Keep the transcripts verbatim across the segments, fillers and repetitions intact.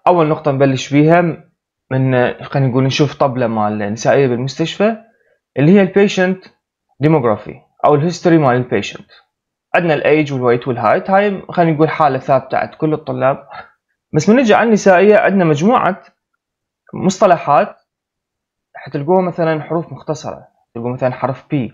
اول نقطه نبلش بيها من خلينا نقول نشوف طبله مال النسائيه بالمستشفى اللي هي البيشنت ديموغرافي او الهيستوري مال البيشنت. عندنا الايج والويت والهايت، هاي خلينا نقول حاله ثابته عند كل الطلاب. بس من نجي على النسائيه عندنا مجموعه مصطلحات حتلقوها مثلا حروف مختصره، تلقوا مثلا حرف بي،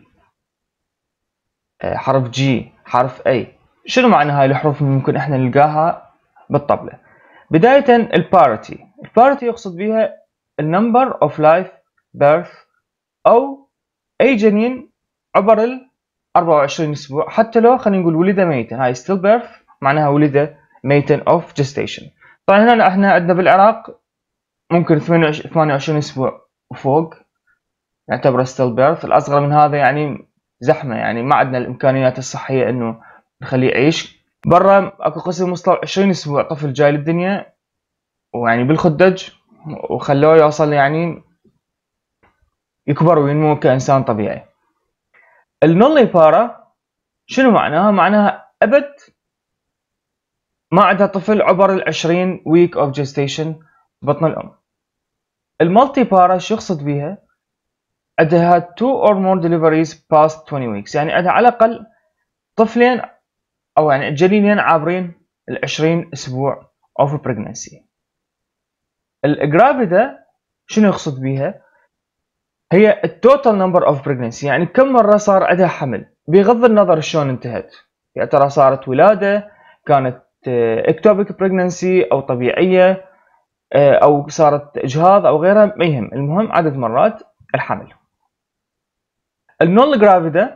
حرف جي، حرف اي. شنو معنى هاي الحروف اللي ممكن احنا نلقاها بالطبله؟ بدايه الباريتي، الباريتي يقصد بها النمبر اوف لايف بيرث او اي جنين عبر ال أربعة وعشرين اسبوع، حتى لو خلينا نقول ولد ميتا، هاي ستيل بيرث معناها ولد ميتا اوف جستيشن. طبعا هنا احنا عندنا بالعراق ممكن ثمانية وعشرين اسبوع وفوق نعتبره ستيل بيرث، الاصغر من هذا يعني زحمه، يعني ما عندنا الامكانيات الصحيه انه نخليه يعيش. برا اكو قسم وصلوا عشرين اسبوع طفل جاي للدنيا ويعني بالخدج وخلوه يوصل يعني يكبر وينمو كانسان طبيعي. النولي بارا شنو معناها؟ معناها ابد ما عندها طفل عبر العشرين week of gestation بطن الام. المالتي بارا شو يقصد بيها؟ عندها two or more deliveries past twenty weeks، يعني عندها على الاقل طفلين او يعني جنينين عابرين العشرين اسبوع of pregnancy. الجرافيدا شنو يقصد بيها؟ هي التوتال نمبر اوف pregnancy، يعني كم مره صار عندها حمل بغض النظر شلون انتهت، يا ترى صارت ولاده، كانت اكتوبيك بريجننسي او طبيعيه، او صارت اجهاض او غيرها، ما يهم، المهم عدد مرات الحمل. النون جرافيدا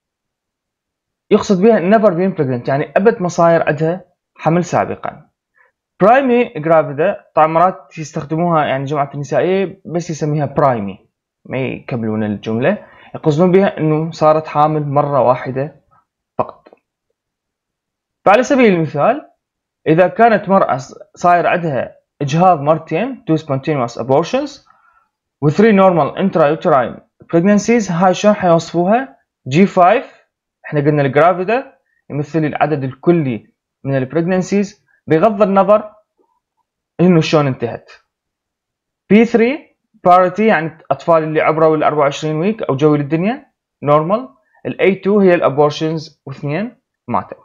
يقصد بها never been pregnant، يعني ابد ما صاير عندها حمل سابقا. برايمي جرافيدا طبعا مرات يستخدموها يعني جماعه النسائيه بس يسميها برايمي، ما يكملون الجمله، يقصدون بها انه صارت حامل مره واحده فقط. فعلى سبيل المثال اذا كانت مرأة صاير عندها اجهاض مرتين two spontaneous abortions و three normal intrauterine pregnancies، هاي شلون حيوصفوها؟ جي خمسة. احنا قلنا الجرافيدا يمثل العدد الكلي من البريجننسيز بغض النظر انه شلون انتهت. بي ثلاثة parity يعني الاطفال اللي عبروا ال أربعة وعشرين ويك او جو للدنيا نورمال. ال إيه تو هي الابورشنز واثنين ماتوا.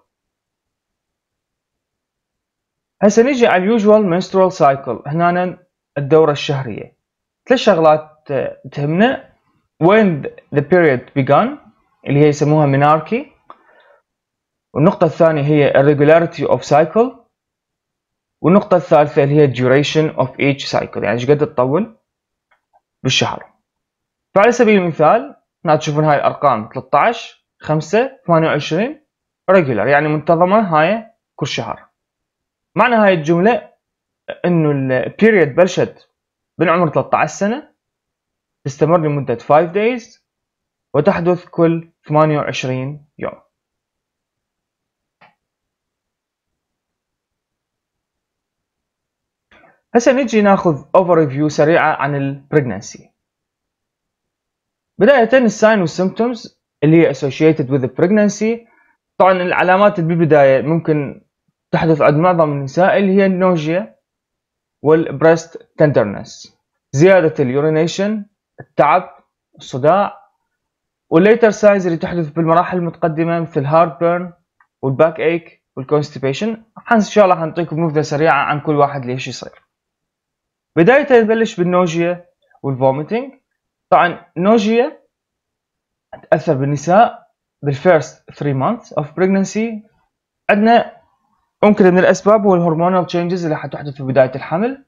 هسه نجي على اليوجوال menstrual سايكل، هنا الدورة الشهرية. ثلاث شغلات تهمنا: when the period began اللي هي يسموها menarche، والنقطة الثانية هي irregularity of cycle، والنقطة الثالثة اللي هي duration of each cycle، يعني ايش قد تطول بالشهر. فعلى سبيل المثال هنا تشوفون هاي الأرقام ثلاثة عشر خمسة ثمانية وعشرين regular، يعني منتظمة هاي كل شهر. معنى هاي الجملة انه البيريد بلشت من عمر ثلاثة عشر سنة، تستمر لمدة خمسة days، وتحدث كل ثمانية وعشرين يوم. هسه نجي ناخذ overview سريعة عن البريجنانسي. بداية الساين والسيمبتومز اللي هي associated with the pregnancy. طبعا العلامات اللي بالبداية ممكن تحدث عند معظم النساء اللي هي النوجيا والبريست تندرنس، زيادة اليورينيشن، التعب، الصداع. والليتر ساينز اللي تحدث بالمراحل المتقدمة مثل هارت بيرن والباك ايك والكونستيبيشن. ان شاء الله حنعطيكم نبذة سريعة عن كل واحد ليش يصير. بداية نبلش بالنوجيا والفوميتنج. طبعا النوجيا تأثر بالنساء بالفيرست ثلاثة months of pregnancy. عندنا ممكن من الأسباب هو الهرمونال تشينجز اللي حتحدث في بداية الحمل،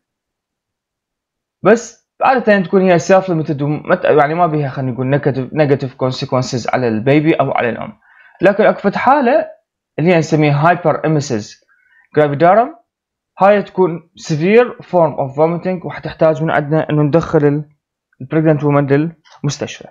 بس عادة تكون هي سيلف ليميتد، يعني ما بيها خلينا نقول نيجاتيف كونسيكونسز على البيبي أو على الأم. لكن أكفت حالة اللي هي نسميها هايبر إميسيس جرافيدارم، هاي تكون severe form of vomiting وحتحتاج من عندنا إنه ندخل البريجننت وومن للمستشفى.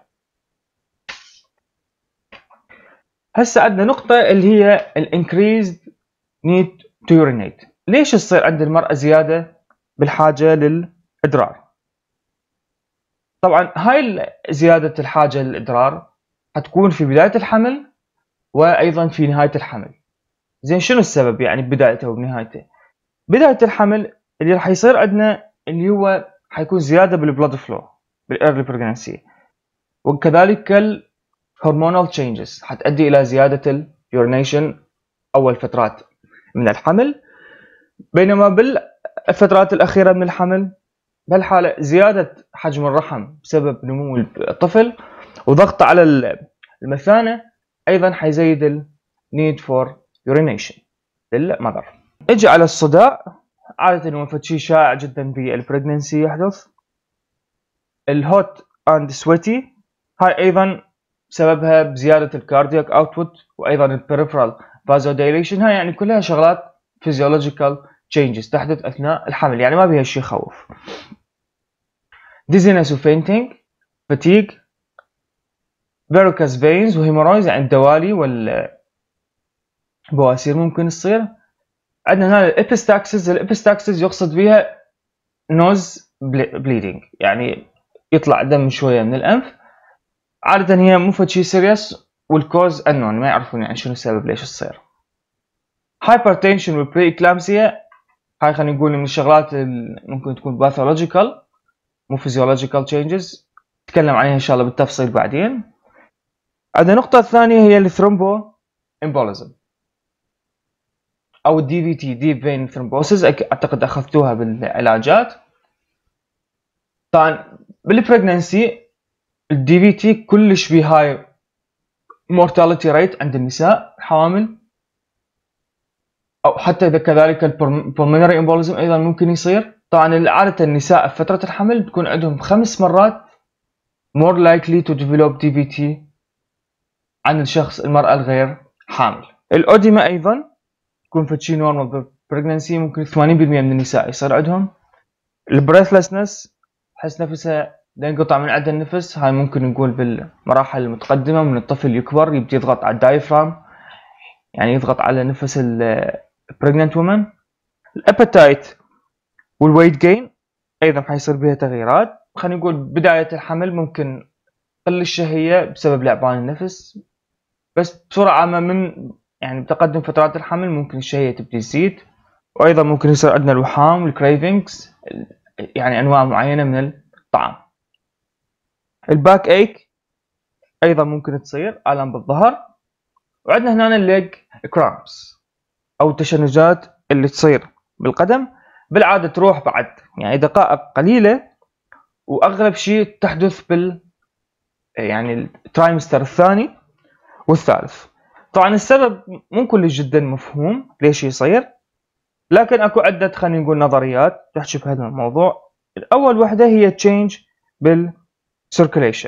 هسه عندنا نقطة اللي هي increased need to urinate. ليش تصير عند المرأة زيادة بالحاجة للإدرار؟ طبعا هاي زيادة الحاجة للإدرار حتكون في بداية الحمل وأيضا في نهاية الحمل. زين شنو السبب يعني ببدايته وبنهايته؟ بداية الحمل اللي راح يصير عندنا اللي هو حيكون زيادة بالبلود فلو بالايرلي بريجنسي، وكذلك الهرمونال تشينجز حتؤدي الى زيادة اليورينيشن اول فترات من الحمل. بينما بالفترات الاخيرة من الحمل بهالحالة زيادة حجم الرحم بسبب نمو الطفل وضغط على المثانة ايضا حيزيد ال need for urination للمذر. اجي على الصداع، عادة هو شيء شائع جدا بالبريجننسي يحدث. الهوت اند سويتي هاي ايضا سببها بزيادة الكاردياك اوتبوت وايضا البريفرال فازوديليشن، هاي يعني كلها شغلات physiological changes تحدث اثناء الحمل، يعني ما بيها شيء يخوف. dizziness و fainting، fatigue، varicose veins وهيمورايز يعني الدوالي والبواسير ممكن تصير. عندنا هنا الابستاكسس، الابستاكسس يقصد بها نوز بليدنج، يعني يطلع دم شويه من الانف. عاده هي مو فد شيء سيريس والكوز انون، ما يعرفون يعني شنو السبب ليش تصير. هايبرتنشن والبري اكلامسيا، هاي خلينا نقول من الشغلات اللي ممكن تكون باثولوجيكال مو فيزيولوجيكال تشينجز، نتكلم عليها ان شاء الله بالتفصيل بعدين. عندنا النقطه الثانيه هي الثرومبو امبوليزم او الدي في تي، ديب فين ثرومبوسيس، اعتقد اخذتوها بالعلاجات. طبعا بالبريجننسي الدي في تي كلش بي هاي مورتاليتي ريت عند النساء الحوامل، او حتى اذا كذلك البلمونري امبوليزم ايضا ممكن يصير. طبعا عاده النساء في فتره الحمل تكون عندهم خمس مرات more likely to develop دي في تي عن الشخص المراه الغير حامل. الاوديما ايضا تكون في شيء نورمال بالبريجننسي، ممكن ثمانين بالمئة من النساء يصير عندهم. البريثلسنس، حس نفسها ينقطع من عدم النفس، هاي ممكن نقول بالمراحل المتقدمة من الطفل يكبر يبدي يضغط على الدايفرام، يعني يضغط على نفس البريجننت وومن. الابيتايت والويت جين ايضا حيصير بها تغييرات. خلينا نقول بداية الحمل ممكن تقل الشهية بسبب لعبان النفس، بس بصورة عامة من يعني بتقدم فترات الحمل ممكن الشهية تبدي تزيد. وايضا ممكن يصير عندنا الوحام والكريفنجز، يعني انواع معينة من الطعام. الباك ايك ايضا ممكن تصير الم بالظهر. وعندنا هنا الليج كرامبس او التشنجات اللي تصير بالقدم، بالعاده تروح بعد يعني دقائق قليله، واغلب شيء تحدث بال يعني الترايمستر الثاني والثالث. طبعا السبب مو كلش جدا مفهوم ليش يصير، لكن اكو عده خلينا نقول نظريات تحكي بهذا الموضوع. الاول وحده هي تشينج بالسيركيليشن،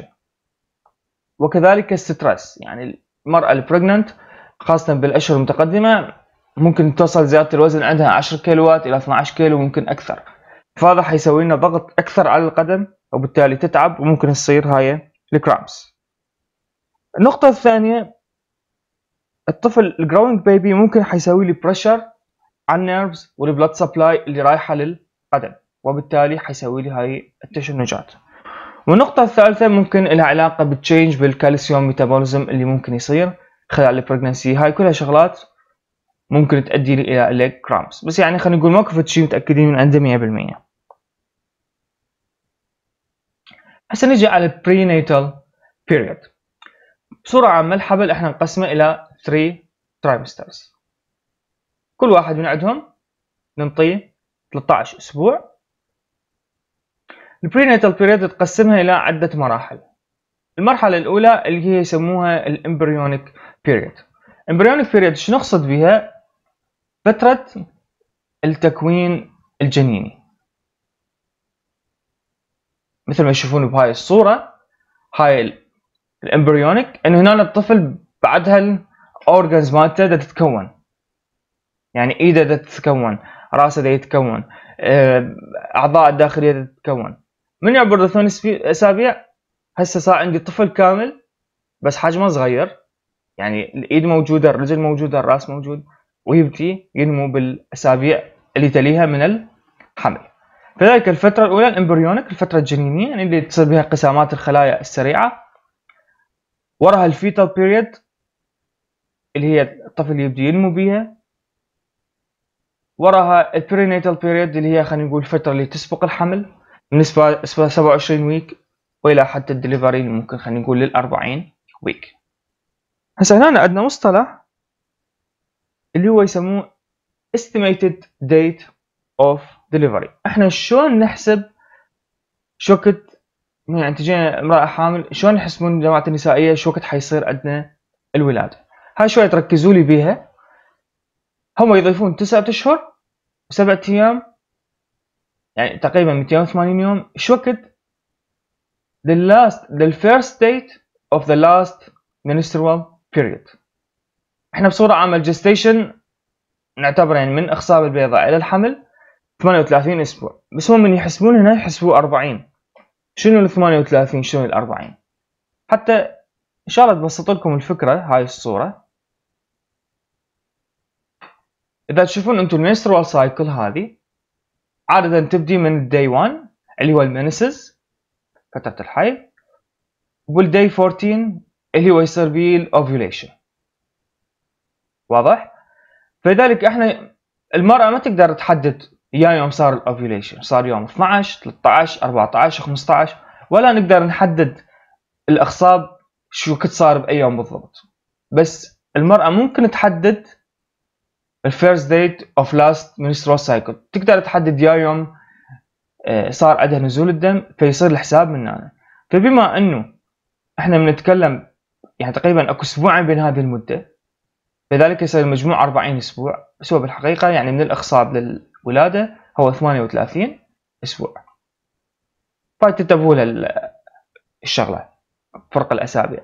وكذلك الستريس، يعني المرأة البريجننت خاصة بالأشهر المتقدمة ممكن توصل زيادة الوزن عندها عشرة كيلوات إلى اثني عشر كيلو ممكن أكثر، فهذا حيسوي لنا ضغط أكثر على القدم وبالتالي تتعب وممكن تصير هاي الكرامبس. النقطة الثانية، الطفل الجروينج بيبي ممكن حيسوي لي بريشر على النيرفز والبلد سبلاي اللي رايحة للقدم، وبالتالي حيسوي لي هاي التشنجات. والنقطة الثالثة ممكن لها علاقة بالتشينج بالكالسيوم ميتابوليزم اللي ممكن يصير خلال البريجنسي. هاي كلها شغلات ممكن تؤدي إلى ليج كرامبس، بس يعني خلينا نقول موقف شيء متأكدين من عنده مية بالمية. هسه نجي على البريناتال بيريود. بصورة عامة الحبل احنا نقسمه إلى ثلاثة ترايمسترز، كل واحد من عندهم ننطيه ثلاثة عشر أسبوع. البريناتال بيريود تقسمها إلى عدة مراحل. المرحلة الأولى اللي هي يسموها الامبريونيك بيريود. امبريونيك بيريود شو نقصد بها؟ فترة التكوين الجنيني، مثل ما تشوفون بهاي الصورة. هاي الامبريونيك انه هنا الطفل بعدها الاورجنز مالته دا تتكون، يعني ايده دا تتكون، راسه دا يتكون، اعضاء الداخلية دا تتكون. من يعبر ثمان اسابيع هسه صار عندي طفل كامل بس حجمه صغير، يعني الايد موجودة، الرجل موجودة، الراس موجود، ويبتي ينمو بالاسابيع اللي تليها من الحمل. فذلك الفترة الأولى الامبريونيك، الفترة الجنينية يعني اللي تصير بها انقسامات الخلايا السريعة. وراها الفيتال بيريود اللي هي الطفل يبدي ينمو بيها. وراها البرينيتال بيريود اللي هي خلينا نقول الفترة اللي تسبق الحمل من نسبة سبعة وعشرين ويك وإلى حتى الدليفري اللي ممكن خلينا نقول للأربعين ويك. هسه هنا عندنا مصطلح اللي هو يسموه estimated date of delivery. احنا شلون نحسب شو وقت يعني تجينا امرأة حامل، شلون يحسبون جماعة النسائية شو وقت حيصير عندنا الولادة؟ هاي شوية تركزوا لي بيها. هم يضيفون تسعة اشهر وسبعة ايام، يعني تقريبا مئتين وثمانين يوم. شو وقت the last the first date of the last menstrual period. احنا بصورة عامة الجستيشن نعتبر يعني من اخصاب البيضاء الى الحمل ثمانية وثلاثين اسبوع، بس هم من يحسبون هنا يحسبوا أربعين. شنو ال ثمانية وثلاثين شنو ال أربعين؟ حتى ان شاء الله تبسط لكم الفكرة هاي الصورة. اذا تشوفون انتم المنسترول سايكل هذه عادة تبدي من الداي واحد اللي هو المنسز فترة الحيض، والداي أربعة عشر اللي هو يصير به الاوفيوليشن. واضح؟ فلذلك احنا المرأة ما تقدر تحدد يا يوم صار الاوفيوليشن، صار يوم اثنعش ثلاثة عشر أربعة عشر خمسة عشر، ولا نقدر نحدد الاخصاب شو وقت صار باي يوم بالضبط. بس المرأة ممكن تحدد الفيرست ديت اوف لاست menstrual سايكل، تقدر تحدد يا يوم صار عندها نزول الدم فيصير الحساب من هنا. فبما انه احنا بنتكلم يعني تقريبا اكو اسبوعين بين هذه المده، لذلك يصير المجموع أربعين اسبوع، بس هو بالحقيقه يعني من الاخصاب للولاده هو ثمانية وثلاثين اسبوع. فتنتبهوا للشغله فرق الاسابيع.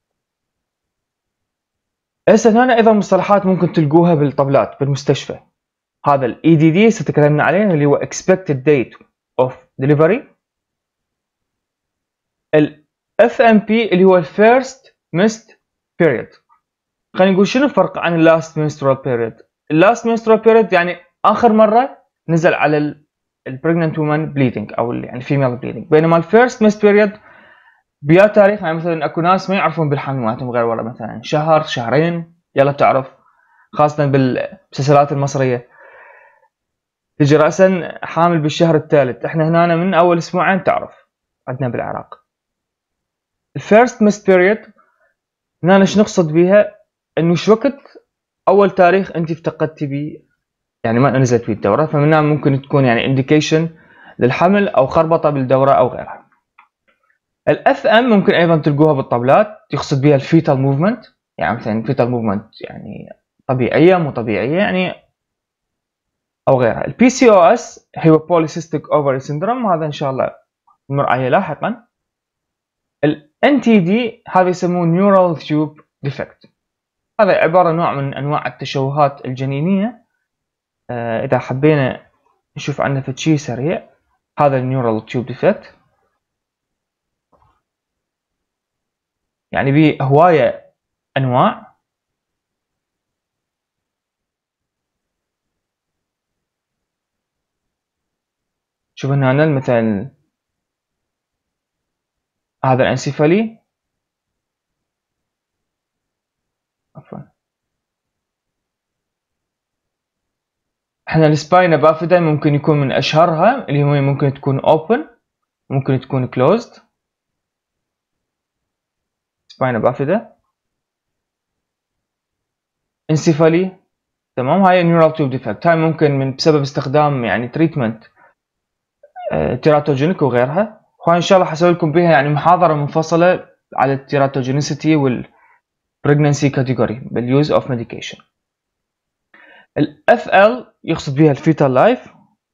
هسه هنا ايضا مصطلحات ممكن تلقوها بالطبلات بالمستشفى. هذا الاي دي دي ستكلمنا عليه اللي هو expected date of delivery. ال اف ام بي اللي هو first missed period. خلينا نقول شنو الفرق عن ال last menstrual period؟ ال last menstrual period يعني اخر مره نزل على ال pregnant woman bleeding او يعني female bleeding، بينما ال first missed period بيا تاريخ. يعني مثلا اكو ناس ما يعرفون بالحمل مالتهم غير ورا مثلا شهر شهرين، يلا تعرف خاصه بالمسلسلات المصريه تجي راسا حامل بالشهر الثالث. احنا هنا من اول اسبوعين تعرف عندنا بالعراق. الفيرست ميست بيريود هنا ايش نقصد بيها؟ انه شو وقت اول تاريخ انت افتقدتي بيه يعني ما نزلت فيه الدوره، فمنها ممكن تكون يعني انديكيشن للحمل او خربطه بالدوره او غيرها. الاف ام ممكن ايضا تلقوها بالطبلات، يقصد بها الفيتال موفمنت، يعني مثلا الفيتال موفمنت يعني طبيعيه مو طبيعيه يعني او غيرها. البي سي او اس هو بوليسيستيك اوفري سيندروم، هذا ان شاء الله نمر عليه لاحقا. الان تي دي هذا يسموه نيورال تيوب ديفكت، هذا عباره نوع من انواع التشوهات الجنينيه. آه اذا حبينا نشوف عنه فد شيء سريع، هذا النيورال تيوب ديفكت يعني به هوايه انواع. شوف هنا مثلا هذا الانسيفالي، عفوا احنا السباينا بافيدا ممكن يكون من اشهرها، اللي هو ممكن تكون اوبن ممكن تكون كلوزد. سباينا بافيدا انسيفالي تمام، هاي نيورال تيوب ديفكت. هاي ممكن من بسبب استخدام يعني تريتمنت تيراتوجينيك وغيرها، وهاي ان شاء الله حسوي لكم بها يعني محاضره منفصله على التيراتوجينيسيتي والبريجننسي كاتيجوري باليوز اوف ميديكيشن. الاف ال يقصد بها الفيتال لايف،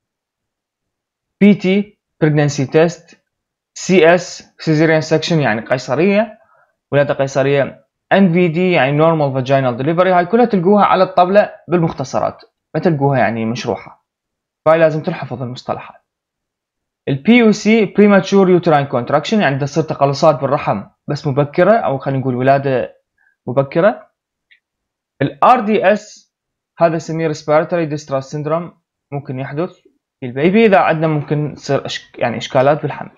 بي تي بريجننسي تيست، سي اس سيزيريان سكشن يعني قيصريه ولاده قيصريه، ان في دي يعني نورمال فاجينال ديليفري. هاي كلها تلقوها على الطبله بالمختصرات، ما تلقوها يعني مشروحه، فهاي لازم تنحفظ المصطلحات. البي يو سي premature uterine contraction يعني تصير تقلصات بالرحم بس مبكره او خلينا نقول ولاده مبكره. الار دي اس هذا يسميه respiratory distress syndrome، ممكن يحدث في البيبي اذا عندنا ممكن تصير أشك... يعني اشكالات بالحمل.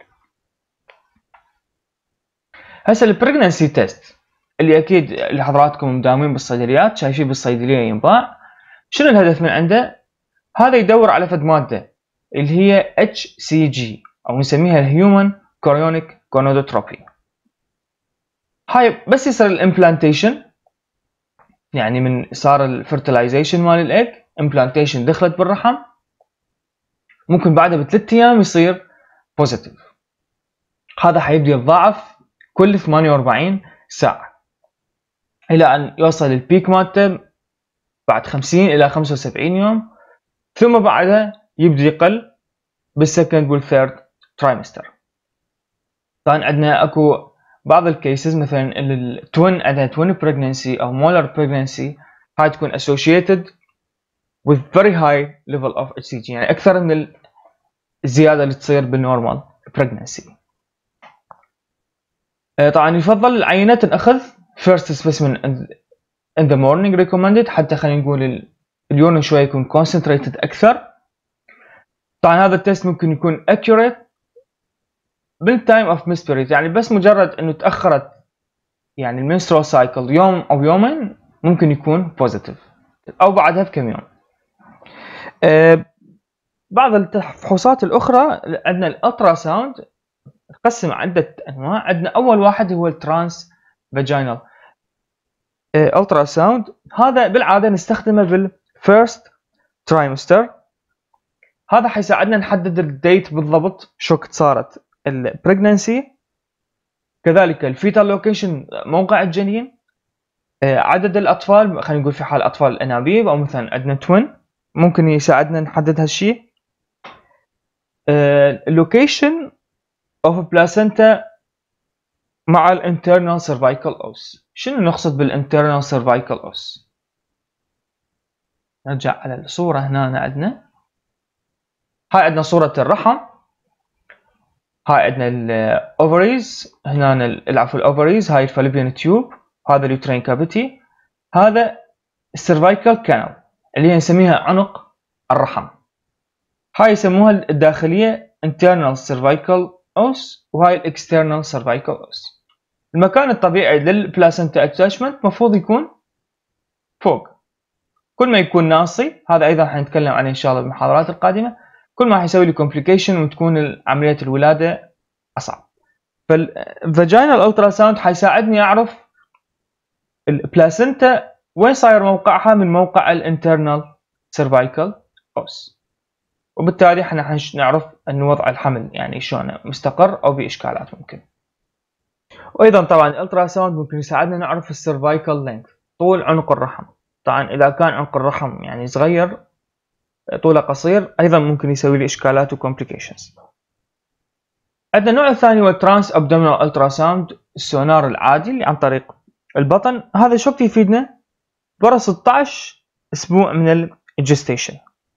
هسه البريجننسي تيست اللي اكيد اللي حضراتكم مداومين بالصيدليات شايفين بالصيدليه ينباع، شنو الهدف من عنده؟ هذا يدور على فد مادة اللي هي اتش سي جي أو نسميها الهيومن كوريونيك جونادوتروبي. هاي بس يصير الامبلانتيشن، يعني من صار الفرتلايزيشن مال الايج، امبلانتيشن دخلت بالرحم، ممكن بعدها بثلاث ايام يصير بوزيتيف. هذا حيبدأ يتضاعف كل ثمانية وأربعين ساعة إلى أن يوصل البيك مالته بعد خمسين إلى خمسة وسبعين يوم، ثم بعدها يبدأ يقل بالسكند والثيرد ترايمستر. طبعا عندنا اكو بعض الكيسز مثلا التوين، عندنا توين بريجننسي او مولر بريجننسي، هاي تكون associated with very high level of اتش سي جي، يعني اكثر من الزياده اللي تصير بالنورمال بريجننسي. طبعا يفضل العينات تنأخذ first specimen in the morning recommended، حتى خلينا نقول اليورين شوي يكون concentrated اكثر. طبعا هذا التست ممكن يكون accurate بالتايم اوف مسبريت، يعني بس مجرد انه تاخرت يعني المنسترال سايكل يوم او يومين ممكن يكون بوزيتيف، او بعدها بكم يوم. أه بعض الفحوصات الاخرى عندنا الالترا ساوند، نقسم عده انواع. عندنا اول واحد هو الترانس فاجينال الترا ساوند، هذا بالعاده نستخدمه بالفيرست ترايمستر. هذا حيساعدنا نحدد الديت بالضبط شو وقت صارت البريجننسي، كذلك الفيتال لوكيشن موقع الجنين، عدد الاطفال، خلينا نقول في حال اطفال الانابيب او مثلا عندنا توين ممكن يساعدنا نحدد هالشيء. اللوكيشن اوف بلاسنتا مع الانترنال سيرفايكال اوس. شنو نقصد بالانترنال سيرفايكال اوس؟ نرجع على الصوره هنا، عندنا هاي عندنا صوره الرحم، هاي عندنا الاوفريز، هنا العفو الاوفريز، هاي الفالوبيان تيوب، هذا اليوترين كافيتي، هذا السيرفايكال كانال اللي هي نسميها عنق الرحم. هاي يسموها الداخليه internal cervical os، وهاي الاكسترنال cervical os. المكان الطبيعي للبلاسنتا اتاشمنت مفروض يكون فوق. كل ما يكون ناصي، هذا ايضا حنتكلم عنه ان شاء الله بالمحاضرات القادمه، كل ما حيسوي لي كومبليكيشن وتكون عمليه الولاده اصعب. فالفاجينال الترا ساوند حيساعدني اعرف البلاسنتا وين صاير موقعها من موقع الانترنال سيرفايكال اوس، وبالتالي احنا نعرف ان وضع الحمل يعني شلون مستقر او باشكالات ممكن. وايضا طبعا الالترا ساوند ممكن يساعدنا نعرف السيرفايكال لينث، طول عنق الرحم. طبعا اذا كان عنق الرحم يعني صغير طوله قصير ايضا ممكن يسوي لي اشكالات وكومبليكيشنز. عندنا النوع الثاني هو الترانس ابدومينال الترا ساوند، السونار العادي اللي عن طريق البطن. هذا شو يفيدنا؟ ورا ستة عشر اسبوع من الجستيشن.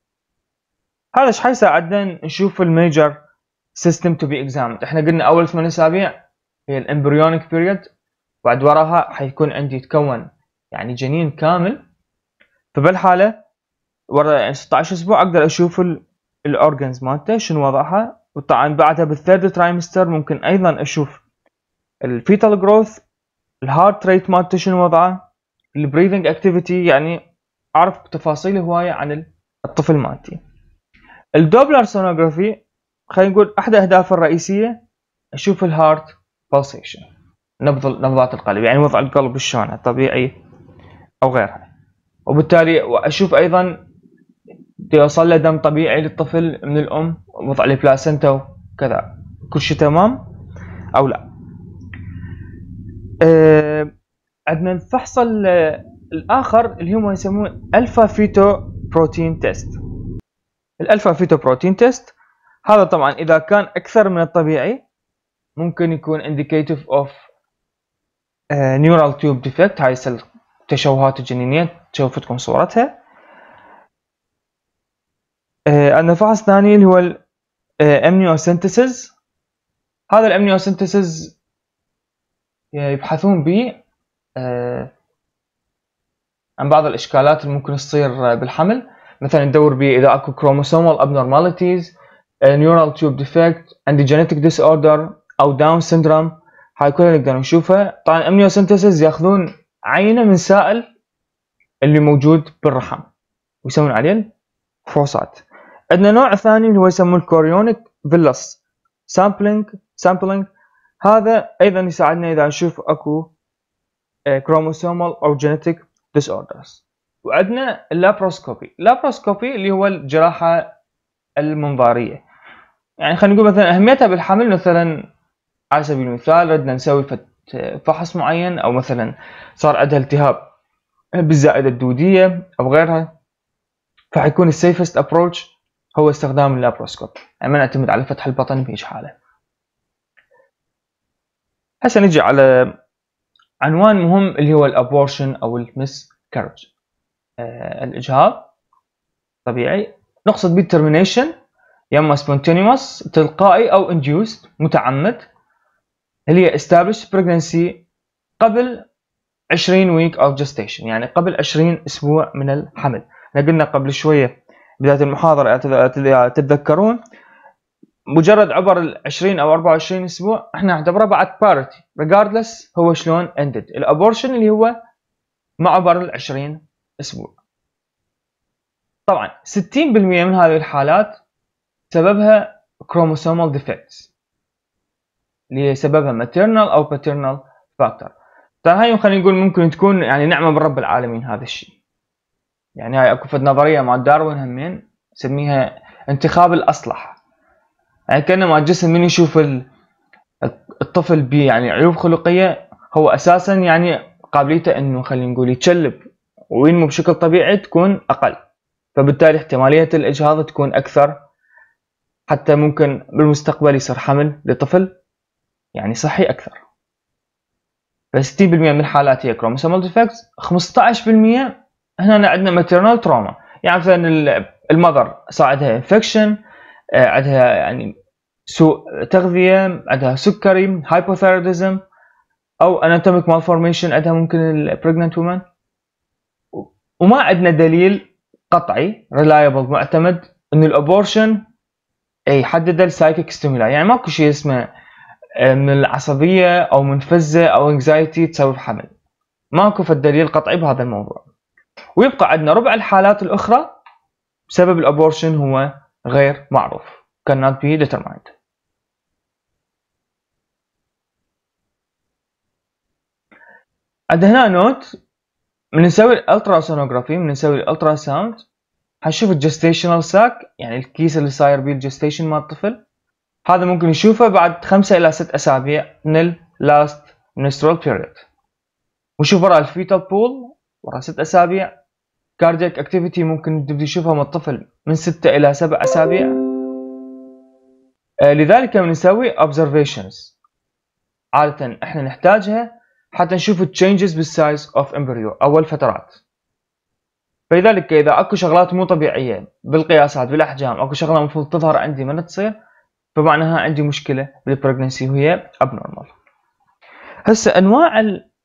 هذا ايش حيساعدنا نشوف الميجر سيستم تو بي اكزامد. احنا قلنا اول ثمان اسابيع هي الامبريونيك بيريود، بعد وراها حيكون عندي يتكون يعني جنين كامل، فبالحاله ورا يعني ستة عشر اسبوع اقدر اشوف الاورجنز مالته شنو وضعها. وطبعا بعدها بالثيرد ترايمستر ممكن ايضا اشوف الفيتال جروث، الهارت ريت مالته شنو وضعه، البريذنج اكتيفيتي، يعني اعرف تفاصيل هوايه عن الطفل مالتي. الدوبلر سونوغرافي خلينا نقول احد اهدافه الرئيسيه اشوف الهارت بالسيشن، نبض نبضات القلب، يعني وضع القلب شلون طبيعي او غيرها، وبالتالي اشوف ايضا يوصل له دم طبيعي للطفل من الام، وضع البلاسنتا وكذا، كل شيء تمام او لا. أه عندنا الفحص الاخر اللي هم يسموه الفا فيتو بروتين تيست. الالفا فيتو بروتين تيست هذا طبعا اذا كان اكثر من الطبيعي ممكن يكون indicative of uh, neural tube defect، هاي التشوهات الجنينيه تشوفتكم صورتها. عندنا uh, فحص ثاني اللي هو الامنيوسينثيسيس. uh, هذا الامنيوسينثيسيس يبحثون به uh, عن بعض الاشكالات اللي ممكن تصير بالحمل، مثلا ندور به اذا اكو chromosomal abnormalities، uh, neural tube defect، عندي genetic disorder او داون سيندروم، هاي كلها نقدر نشوفها. طبعا الامنيوسينثيسيس ياخذون عينه من سائل اللي موجود بالرحم ويسوون عليه فحوصات. عندنا نوع ثاني اللي هو يسموه الكوريونيك فيلس سامبلينج سامبلينج هذا ايضا يساعدنا اذا نشوف اكو كروموسومال او جينيتيك ديس اوردرز. وعندنا اللابروسكوبي. اللابروسكوبي اللي هو الجراحه المنظاريه، يعني خلينا نقول مثلا اهميتها بالحمل، مثلا على سبيل المثال ردنا نسوي فحص معين، او مثلا صار عندها التهاب بالزائده الدوديه او غيرها، فحيكون السيفست ابروتش هو استخدام اللابروسكوب، يعني ما نعتمد على فتح البطن بهيج حاله. هسه نجي على عنوان مهم اللي هو الابورشن او المس كارج. آه الاجهاض طبيعي نقصد به termination، يا اما spontaneous تلقائي او induced متعمد، اللي هي established pregnancy قبل عشرين week of gestation، يعني قبل عشرين اسبوع من الحمل. احنا قلنا قبل شويه بدايه المحاضره اذا تتذكرون، مجرد عبر ال عشرين او أربعة وعشرين اسبوع احنا نعتبره بعد parity regardless هو شلون ended. الابورشن اللي هو ما عبر ال عشرين اسبوع. طبعا ستين بالمئة من هذه الحالات سببها chromosomal defects اللي هي سببها maternal او paternal factor. طبعا هاي خلينا نقول ممكن تكون يعني نعمه من رب العالمين هذا الشيء. يعني هاي اكو فد نظريه مع داروين همين نسميها انتخاب الاصلح، يعني كانما الجسم من يشوف الطفل ب يعني عيوب خلقيه هو اساسا يعني قابليته انه خلينا نقول يتشلب وينمو بشكل طبيعي تكون اقل، فبالتالي احتماليه الاجهاض تكون اكثر، حتى ممكن بالمستقبل يصير حمل لطفل يعني صحي اكثر. ف ستين بالمئة من الحالات هي chromosomal defects. خمسة عشر بالمئة هنا عندنا maternal trauma، يعني مثلا المذر صار عندها infection، عندها يعني سوء تغذيه، عندها سكري hypothyroidism، او anatomic malformation عندها ممكن ال pregnant woman، وما عندنا دليل قطعي reliable معتمد انه الابورشن يحدد السايكيك ستيمولاي، يعني ماكو شيء اسمه من العصبيه او منفزه او anxiety تسبب حمل، ماكو فالدليل قطعي بهذا الموضوع. ويبقى عندنا ربع الحالات الاخرى بسبب الابورشن هو غير معروف cannot be determined. عندنا هنا نوت، من نسوي الالتراسونوغرافي من نسوي الالترا ساوند حنشوف الجستيشنال ساك، يعني الكيس اللي صاير بيه الجستيشن مال الطفل، هذا ممكن نشوفه بعد خمسة الى ست اسابيع من اللاست menstrual period. ونشوف ورا الفيتال بول ورا ست اسابيع. كاردياك اكتيفيتي ممكن تبدي تشوفها من الطفل من ستة الى سبع اسابيع. آه لذلك بنسوي observations عادة احنا نحتاجها حتى نشوف التشينجز بالسايز اوف امبريو اول فترات. فلذلك اذا اكو شغلات مو طبيعيه بالقياسات بالاحجام، اكو شغله المفروض تظهر عندي من تصير، فمعناها عندي مشكله بالبريجنسي وهي abnormal. هسه انواع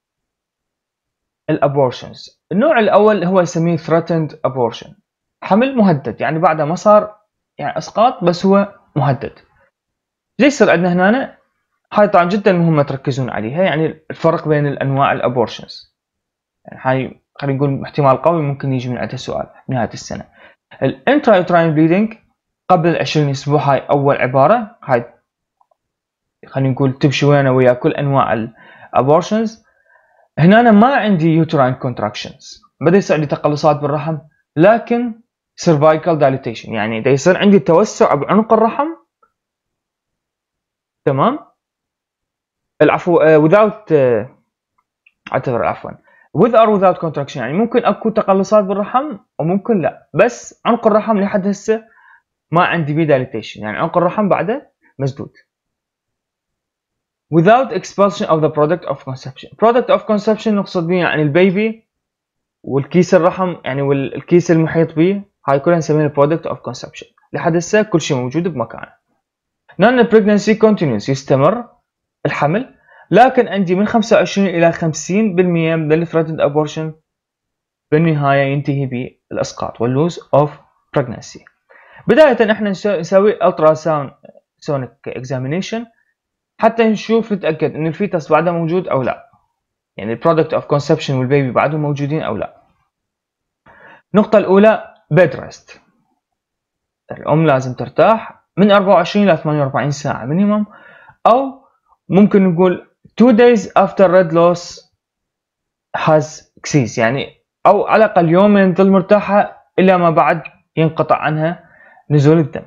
الابورشنز، النوع الاول هو يسميه threatened abortion، حمل مهدد، يعني بعد ما صار يعني اسقاط بس هو مهدد. ليش يصير عندنا هنا؟ هاي طبعا جدا مهمه تركزون عليها، يعني الفرق بين الانواع الابورشنز، يعني هاي خلينا نقول احتمال قوي ممكن يجي من عندها سؤال نهايه السنه. الانترايوتراين بليدنج قبل عشرين اسبوع، هاي اول عباره، هاي خلينا نقول تمشي ويانا ويا كل انواع الابورشنز. هنا أنا ما عندي يوتراين كونتراكشنز، بدا يصير عندي تقلصات بالرحم، لكن سيرفايكال دايليتيشن، يعني دا يصير عندي توسع بعنق الرحم، تمام. العفو uh, without uh, اعتذر عفوا with or without contraction، يعني ممكن اكو تقلصات بالرحم وممكن لا، بس عنق الرحم لحد هسه ما عندي بيه دايليتيشن، يعني عنق الرحم بعده مسدود. without expulsion of the product of conception. product of conception نقصد به يعني البيبي والكيس الرحم، يعني والكيس المحيط به، هاي كلها نسميها product of conception. لحد هسه كل شيء موجود بمكانه. non pregnancy continues، يستمر الحمل، لكن عندي من خمسة وعشرين إلى خمسين بالمئة من الثريتند abortion بالنهاية ينتهي بالإسقاط واللوز of pregnancy. بداية احنا نسوي ultrasound sonic examination حتى نشوف نتأكد ان الفيتس بعده موجود او لا، يعني البرودكت اوف conception والبيبي بعدهم موجودين او لا. النقطة الأولى bed rest. الأم لازم ترتاح من أربعة وعشرين إلى ثمانية وأربعين ساعة مينيمم، أو ممكن نقول two days after red loss has ceased، يعني أو على الأقل يومين تظل مرتاحة إلى ما بعد ينقطع عنها نزول الدم.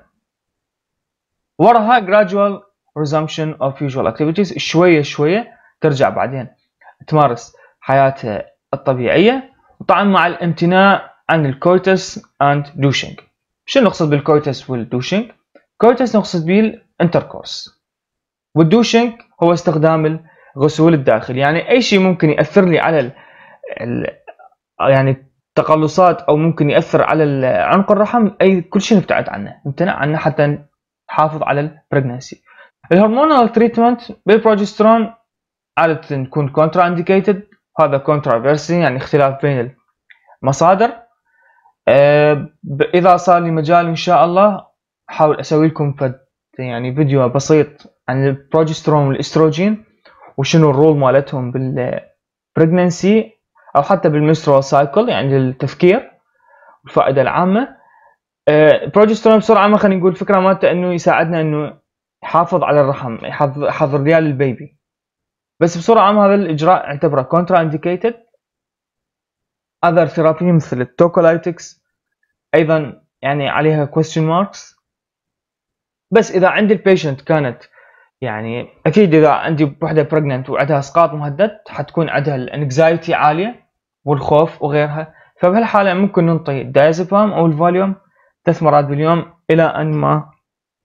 وراها gradual resumption of usual activities، شوية شوية ترجع بعدين تمارس حياتها الطبيعية، طبعا مع الامتناع عن الكورتس and douching. شنو نقصد بالكورتس والدوشنج؟ كورتس نقصد به الانتركورس، والدوشنج هو استخدام الغسول الداخلي، يعني أي شيء ممكن يأثر لي على ال ال يعني تقلصات أو ممكن يأثر على عنق الرحم، أي كل شيء نبتعد عنه، نمتنع عنه حتى نحافظ على البريجنسي. الهرمونال تريتمنت بالبروجسترون عادة تكون كونترا انديكيتد، هذا كونترافيرسي يعني اختلاف بين المصادر. أه إذا صار لي مجال إن شاء الله أحاول أسوي لكم يعني فيديو بسيط عن البروجسترون والاستروجين وشنو الرول مالتهم بالبريجنسي أو حتى بالمنسترول سايكل، يعني للتفكير والفائدة العامة. البروجسترون بسرعة ما خلينا نقول فكرة مالته إنه يساعدنا إنه يحافظ على الرحم، يحضر ريال البيبي، بس بصورة عامة هذا الإجراء اعتبره كونترا انديكيتد. other therapy مثل التوكولايتكس أيضا يعني عليها question marks، بس إذا عندي البيشنت كانت يعني أكيد إذا عندي وحدة pregnant وعندها إسقاط مهدد حتكون عندها الانكزايتي عالية والخوف وغيرها، فبهالحالة ممكن ننطي الدايزابام أو الفاليوم ثلاث مرات باليوم إلى أن ما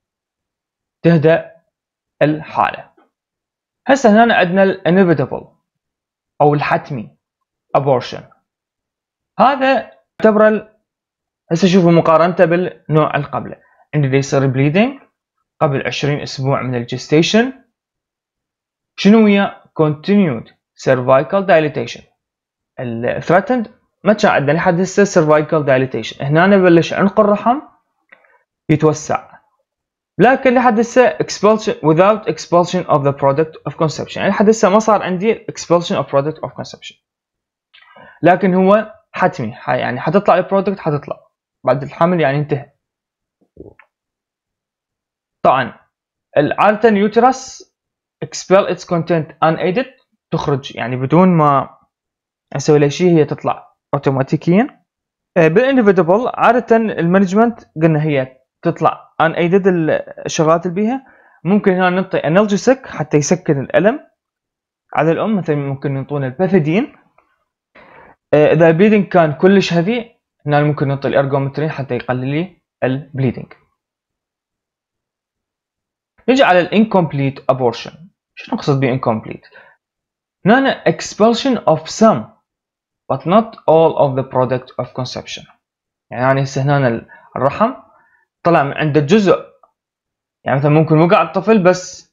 تهدأ الحالة. هسه هنا عندنا الانيفيتابل أو الحتمي abortion، هذا يعتبر هسه شوفوا مقارنته بالنوع اللي قبله. عندي يصير بليدنج قبل عشرين اسبوع من الجستيشن، شنو هي continued cervical dilatation. الثريتند ما كان عندنا لحد هسه cervical dilatation، هنا نبلش عنق الرحم يتوسع، لكن لحد هسه expulsion without expulsion of the product of conception، يعني لحد هسه ما صار عندي expulsion of product of conception، لكن هو حتمي يعني حتطلع البرودكت حتطلع بعد الحمل يعني انتهى. طبعا عادة اليوترس expel its content unaided، تخرج يعني بدون ما اسوي لها شيء، هي تطلع اوتوماتيكيا. بالانفيتابل عادة المانجمنت قلنا هي تطلع unaided الشغلات اللي بيها، ممكن هنا نعطي analgesic حتى يسكن الألم على الأم، مثلا ممكن نعطونا الباثيدين. إذا البليدنج كان كلش هيفي هنا ممكن نعطي الارجومترين حتى يقلل لي البليدنج. نجي على الانكمبليت abortion، شو نقصد ب incomplete؟ هنا expulsion of some but not all of the product of conception، يعني هسه هنا الرحم طلع من عنده جزء، يعني مثلا ممكن وقع الطفل بس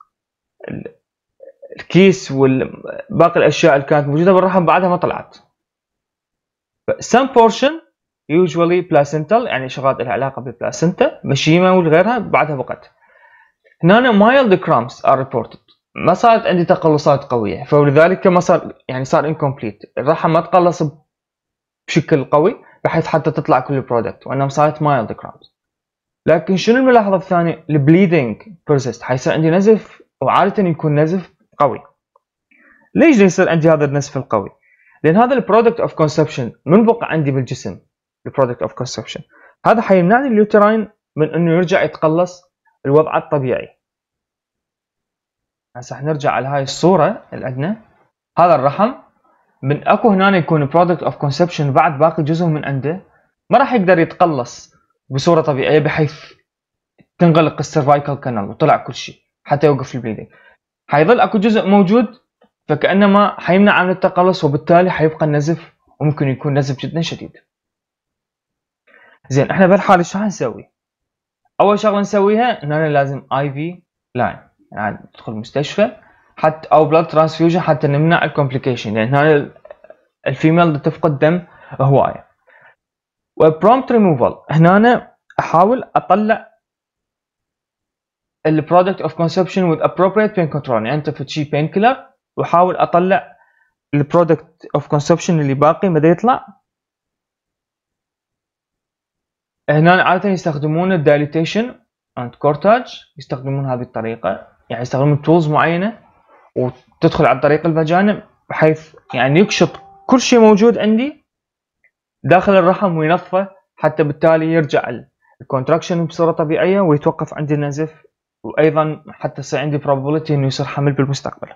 الكيس والباقي الاشياء اللي كانت موجوده بالرحم بعدها ما طلعت. some portion usually placental، يعني شغلات لها علاقه بالبلاسنتا مشيمه وغيرها بعدها بقت. هنا mild cramps are reported، ما صارت عندي تقلصات قويه، فلذلك ما صار يعني صار incomplete، الرحم ما تقلص بشكل قوي بحيث حتى تطلع كل البرودكت، وانما صارت mild cramps. لكن شنو الملاحظه الثانيه؟ البليدنج persist، حيصير عندي نزف وعاده يكون نزف قوي. ليش يصير عندي هذا النزف القوي؟ لان هذا البرودكت اوف كونسبشن من بقى عندي بالجسم، البرودكت اوف كونسبشن هذا حيمنعني اليوتراين من انه يرجع يتقلص الوضع الطبيعي. هسه حنرجع على هاي الصوره اللي عندنا، هذا الرحم من اكو هنا يكون برودكت اوف كونسبشن بعد باقي جزء من عنده ما راح يقدر يتقلص بصوره طبيعيه بحيث تنغلق السيرفايكال كانال وطلع كل شيء حتى يوقف البليدنج، حيظل اكو جزء موجود فكانما حيمنع عن التقلص، وبالتالي حيبقى النزف وممكن يكون نزف جدا شديد. زين احنا بهالحاله شو حنسوي؟ اول شغله نسويها اننا لازم اي في لاين، يعني ندخل المستشفى حتى او بلاد ترانسفيوجن حتى نمنع الكومبليكيشن، لان هنا الفيميل تفقد دم هوايه. وبرومبت ريموفال، هنا احاول اطلع البرودكت اوف كونسبشن with appropriate pain control، يعني انت في شي بين كيلر واحاول اطلع البرودكت اوف كونسبشن اللي باقي مدى يطلع هنا عادة يستخدمون الدايليتيشن اند كورتاج، يستخدمون هذه الطريقة، يعني يستخدمون تولز معينة وتدخل عن طريق الفاجينا بحيث يعني يكشط كل شيء موجود عندي داخل الرحم وينظفه، حتى بالتالي يرجع الكونتراكشن بصورة طبيعية ويتوقف عندي النزف، وأيضا حتى يصير عندي probability إنه يصير حمل بالمستقبل.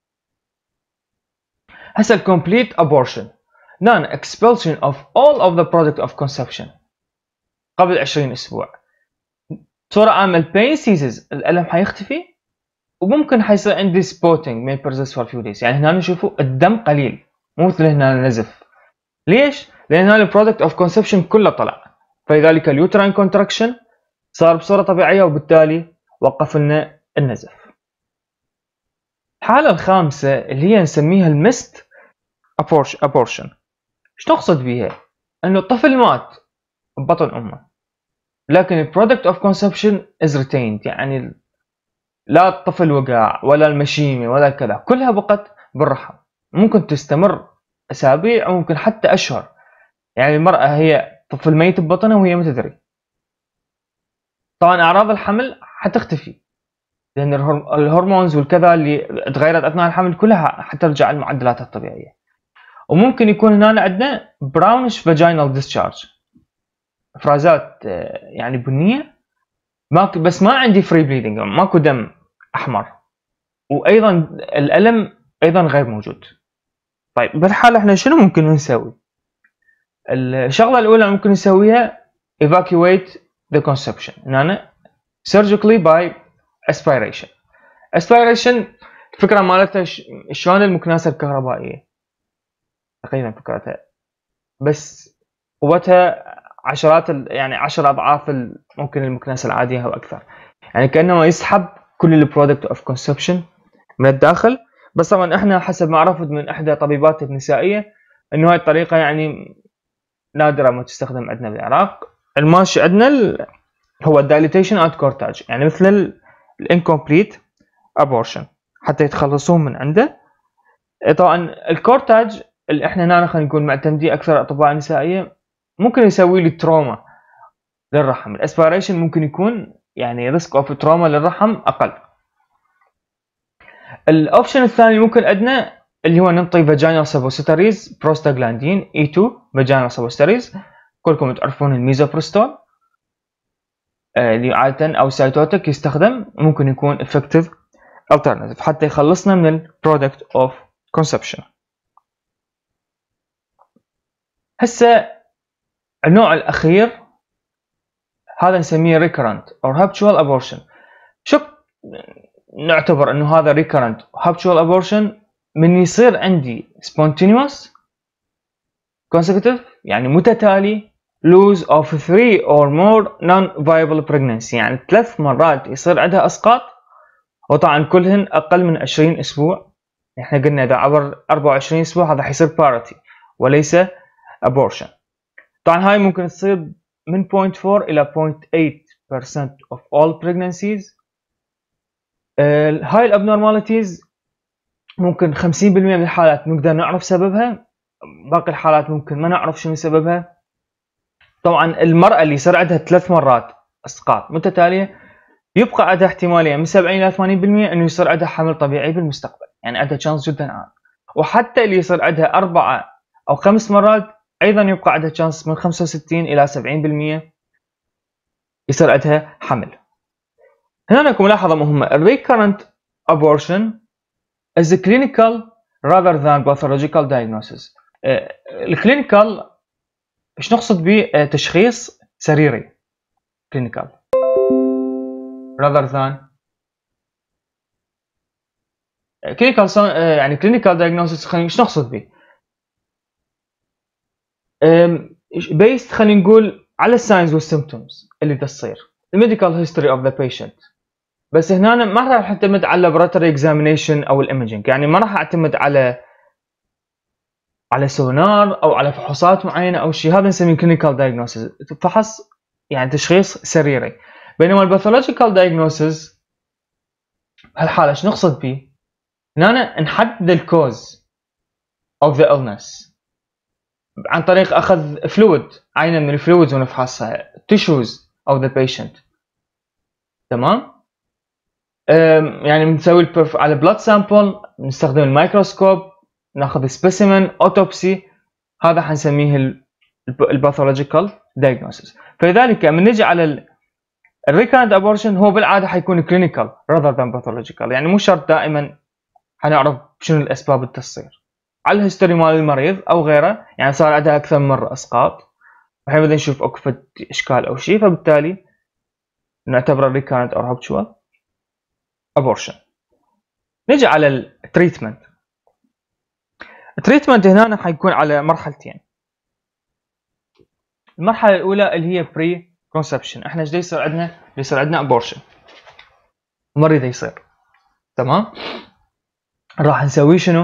هسه ال complete abortion non expulsion of all of the product of conception قبل عشرين أسبوع. بصورة عامة البين سيزز، الألم حيختفي، وممكن حيصير عندي spotting may persist for few days. يعني هنا نشوفوا الدم قليل، مو مثل هنا النزف. ليش؟ لأن هنا البرودكت اوف كونسبشن كله طلع، فلذلك اليوتراين كونتراكشن صار بصورة طبيعية وبالتالي وقف لنا النزف. الحالة الخامسة اللي هي نسميها المست ابورشن. ايش نقصد بيها؟ انه الطفل مات ببطن امه لكن البرودكت اوف كونسبشن از ريتيند، يعني لا الطفل وقع ولا المشيمة ولا كذا، كلها بقت بالرحم، ممكن تستمر اسابيع او ممكن حتى اشهر. يعني المرأة هي طفل ميت ببطنها وهي ما تدري. طبعا اعراض الحمل حتختفي لان الهرمونز والكذا اللي تغيرت اثناء الحمل كلها حترجع لمعدلاتها الطبيعيه. وممكن يكون هنا عندنا براونش فاجينال ديسشارج، افرازات يعني بنيه، ماكو بس ما عندي فري بليدنج، ماكو دم احمر، وايضا الالم ايضا غير موجود. طيب بالحاله احنا شنو ممكن نسوي؟ الشغله الاولى ممكن نسويها evacuate the conception، هنا surgically by aspiration. aspiration الفكره مالتها شلون المكنسه الكهربائيه تقريبا فكرتها، بس قوتها عشرات يعني عشر اضعاف ممكن المكنسه العاديه او اكثر، يعني كانما يسحب كل البرودكت اوف كونسبشن من الداخل. بس طبعا احنا حسب ما عرفت من احدى طبيبات النسائيه انه هاي الطريقه يعني نادره ما تستخدم عندنا بالعراق. الماشي عندنا هو الدايليتيشن اند كورتاج، يعني مثل الانكمبليت ابورشن حتى يتخلصون من عنده. طبعا الكورتاج اللي احنا هنا خلينا نكون معتمدين اكثر اطباء نسائيه ممكن يسوي لي تروما للرحم. الاسبيريشن ممكن يكون يعني ريسك اوف تروما للرحم اقل. الاوبشن الثاني ممكن عندنا اللي هو ننطي فاجينال سبوسيتاريز بروستاغلاندين اي تو فاجينال سبوسيتاريز، كلكم تعرفون الميزوبروستول اللي عاده او سايتوتك يستخدم، ممكن يكون افكتيف alternative حتى يخلصنا من ال product of conception. هسه النوع الأخير هذا نسميه recurrent or habitual abortion. شو نعتبر إنه هذا recurrent habitual abortion؟ من يصير عندي spontaneous consecutive يعني متتالي lose of three or more non-viable pregnancy، يعني ثلاث مرات يصير عندها أسقاط، وطبعا كلهن اقل من عشرين اسبوع. احنا قلنا اذا عبر أربعة وعشرين اسبوع هذا حيصير بارتي وليس ابورشن. طبعا هاي ممكن تصير من صفر فاصلة أربعة الى صفر فاصلة ثمانية بالمئة of all pregnancies. آه هاي الابنورماليتيز ممكن خمسين بالمئة من الحالات نقدر نعرف سببها، باقي الحالات ممكن ما نعرف شنو سببها. طبعا المرأة اللي يصير عندها ثلاث مرات اسقاط متتالية يبقى عندها احتماليه من سبعين الى ثمانين بالمئة انه يصير عندها حمل طبيعي بالمستقبل، يعني عندها تشانس جدا عالي. وحتى اللي يصير عندها اربعه او خمس مرات ايضا يبقى عندها تشانس من خمسة وستين الى سبعين بالمئة يصير عندها حمل. هنا لكم ملاحظه مهمه، recurrent abortion is a clinical rather than pathological diagnosis. الكلينيكال ايش نقصد به؟ تشخيص سريري clinical rather than clinical يعني clinical diagnosis. خلينا ايش نقصد به؟ based خلينا نقول على الساينز والسيمبتومز اللي تصير، الميديكال هيستوري اوف ذا بيشنت. بس هنا ما راح اعتمد على laboratory examination او الايمجنج، يعني ما راح اعتمد على على سونار او على فحوصات معينه او شيء، هذا نسميه clinical diagnosis، فحص يعني تشخيص سريري. بينما الباثولوجيكال diagnosis هالحاله ايش نقصد به؟ هنا نحدد الكوز of the illness، عن طريق اخذ فلويد، عينه من الفلويدز ونفحصها تيشوز او ذا بيشنت. تمام. يعني بنسوي البرف على بلاد سامبل، بنستخدم الميكروسكوب، ناخذ سبيسيمن اوتوبسي، هذا حنسميه الباثولوجيكال دايجنوستس. فلذلك من نجي على الريكارنت ابورشن هو بالعاده حيكون كلينيكال rather than pathological، يعني مو شرط دائما حنعرف شنو الاسباب اللي تصير على الهيستوري مال المريض او غيره، يعني صار عندها اكثر من مره اسقاط، الحين بدنا نشوف اكو فد اشكال او شيء، فبالتالي نعتبره ريكارنت او هابتشوال ابورشن. نجي على التريتمنت. التريتمنت هنا حيكون على مرحلتين. المرحله الاولى اللي هي بري كونسبشن، احنا ايش يصير عندنا؟ يصير عندنا ابورشن، المريض يصير. تمام. راح نسوي شنو؟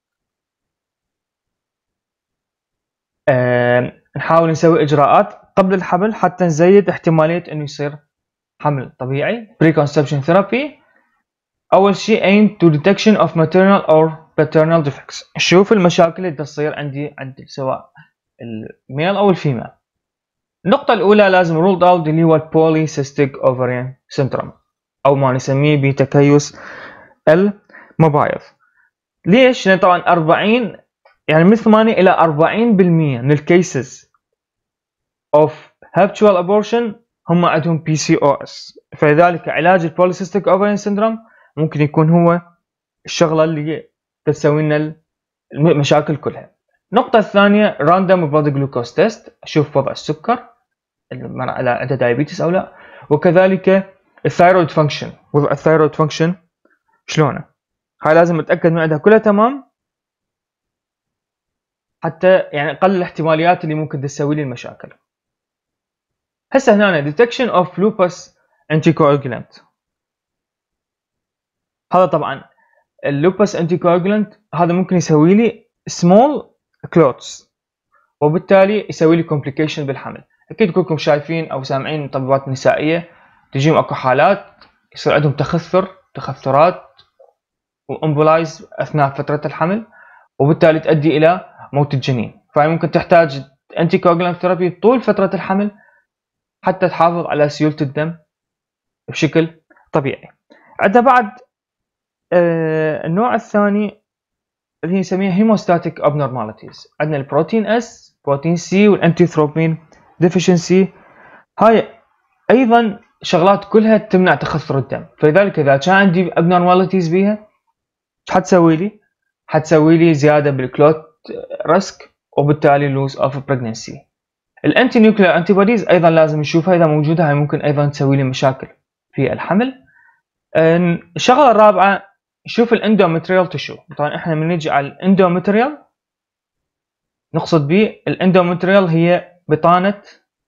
آه، نحاول نسوي اجراءات قبل الحمل حتى نزيد احتماليه انه يصير حمل طبيعي. بري كونسبشن ثيرابي اول شيء aim to detection of maternal or paternal defects، نشوف المشاكل اللي تصير عندي عند سواء الميل او الفيميل. النقطة الأولى لازم ruled out اللي هو البوليسيستيك اوفرين سيندروم أو ما نسميه بتكيس المبايض. ليش؟ لأن طبعا أربعين يعني من ثمانية إلى أربعين بالمئة من الكيسز of habitual abortion هم عندهم بي سي او اس، فلذلك علاج البوليسيستيك اوفرين سيندروم ممكن يكون هو الشغلة اللي تسوي لنا المشاكل كلها. النقطة الثانية راندوم بلاد جلوكوز تيست، أشوف وضع السكر المرأة عندها دايابيتس أو لا، وكذلك الثايرويد فانكشن، وضع الثايرويد فانكشن شلونه، هاي لازم أتأكد من عندها كلها تمام حتى يعني أقلل الاحتماليات اللي ممكن تسوي لي المشاكل. هسه هنا detection of lupus anticoagulant، هذا طبعا اللوبس anticoagulant هذا ممكن يسوي لي small clots وبالتالي يسوي لي complication بالحمل. اكيد كلكم شايفين او سامعين طبيبات نسائيه تجيهم اكو حالات يصير عندهم تخثر تخثرات وامبولايز اثناء فتره الحمل وبالتالي تؤدي الى موت الجنين، فهي ممكن تحتاج انتي كواجولانت ثيرابي طول فتره الحمل حتى تحافظ على سيوله الدم بشكل طبيعي. عندنا بعد آه النوع الثاني اللي هي نسميها هيموستاتيك abnormalities، عندنا البروتين اس، بروتين سي، والانتيثروبين ديفيشنسي، هاي ايضا شغلات كلها تمنع تخثر الدم، فلذلك اذا كان عندي abnormalities بيها ايش حتسوي لي؟ حتسوي لي زياده بالكلوت ريسك وبالتالي لوز اوف بريجنسي. الانتي نيوكلير انتي بوديز ايضا لازم نشوفها اذا موجوده، هاي ممكن ايضا تسوي لي مشاكل في الحمل. الشغله الرابعه نشوف الاندومتريال تشو، طبعا احنا من نجي على الاندومتريال نقصد به الاندومتريال هي بطانه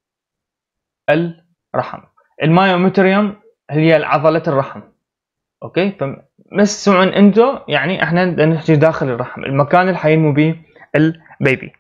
الرحم، المايومتريوم هي عضله الرحم. اوكي، فمس سمعن اندو يعني احنا نحكي داخل الرحم، المكان اللي حينمو به البيبي.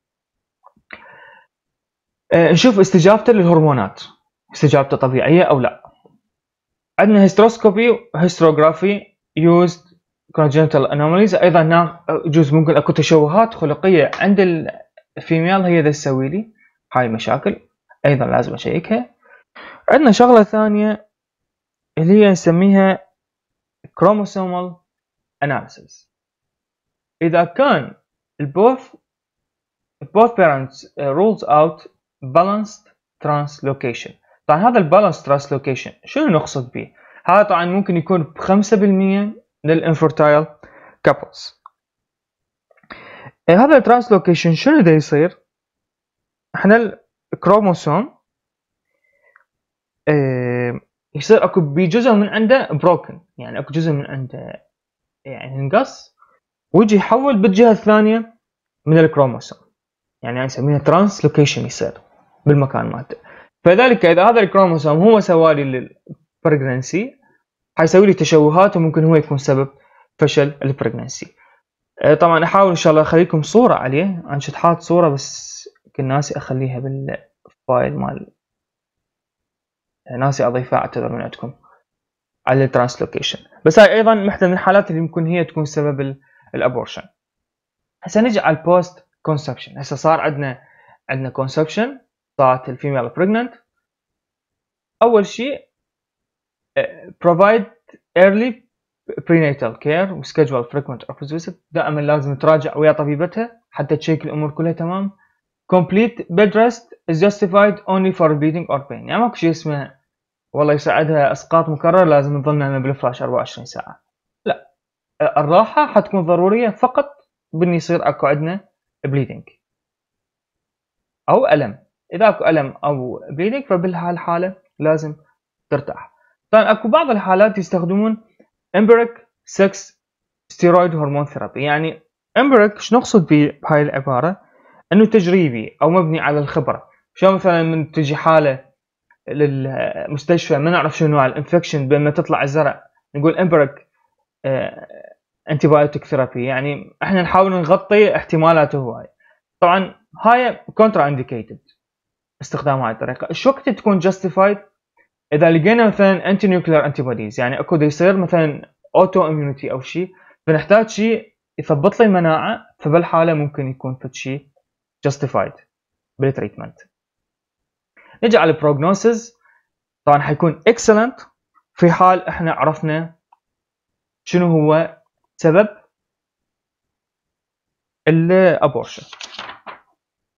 اه نشوف استجابته للهرمونات، استجابته طبيعيه او لا. عندنا هيستروسكوبي وهيستروغرافي used congenital anomalies، ايضا هنا يجوز ممكن اكو تشوهات خلقيه عند الفيميل هي ذا تسوي لي هاي المشاكل، ايضا لازم اشيكها. عندنا شغله ثانيه اللي هي نسميها chromosomal analysis، اذا كان both both parents rules out balanced translocation. طبعا هذا البالانس ترانسلوكيشن شنو نقصد به؟ هذا طبعا ممكن يكون بخمسة بالمئة للانفرتايل كابلز. هذا الترانسلوكيشن شنو دا يصير؟ احنا الكروموسوم اه يصير اكو بجزء من عنده بروكن، يعني اكو جزء من عنده يعني انقص ويجي يحول بالجهه الثانيه من الكروموسوم، يعني نسميها ترانسلوكيشن يصير بالمكان مالته. فلذلك اذا هذا الكروموسوم هو سوالي للبريجنسي حيسوي لي تشوهات وممكن هو يكون سبب فشل البريجنسي. طبعا احاول ان شاء الله اخليكم صوره عليه، انا كنت حاط صوره بس كنت ناسي اخليها بالفايل مال، ناسي اضيفها، اعتذر من عندكم على الترانسلوكيشن، بس هاي ايضا واحده من الحالات اللي ممكن هي تكون سبب الابورشن. هسه نجي على البوست conception. هسه صار عندنا عندنا conception، صارت الفيميل pregnant. اول شيء provide early prenatal care و schedule frequent office visit. دائما لازم تراجع ويا طبيبتها حتى تشيك الامور كلها تمام. complete bed rest is justified only for bleeding or pain. يعني ماكو شيء اسمه والله يساعدها اسقاط مكرر لازم تظلنا بالفراش أربعة وعشرين ساعه. لا، الراحه حتكون ضروريه فقط بان يصير اكو عندنا bleeding او الم. اذا اكو الم او bleeding فبهالحاله لازم ترتاح. طبعا اكو بعض الحالات يستخدمون empiric sex steroid hormone therapy. يعني empiric شنو نقصد بهاي العباره؟ انه تجريبي او مبني على الخبره. شو مثلا من تجي حاله للمستشفى ما نعرف شنو نوع الانفكشن، بما تطلع الزرع نقول empiric antibiotic therapy، يعني احنا نحاول نغطي احتمالاته هواي. طبعا هاي contra indicated استخدام هاي الطريقه. شو وقت تكون justified؟ اذا لقينا مثلا انتي نيوكلير انتي بوديز، يعني اكو دا يصير مثلا اوتو اميونيتي او شيء، فنحتاج شيء يثبط لي المناعه، فبالحاله ممكن يكون فد شيء جاستيفايد بالتريتمنت. نجي على البروجنوسيس. طبعا حيكون اكسلنت في حال احنا عرفنا شنو هو سبب الابورشن.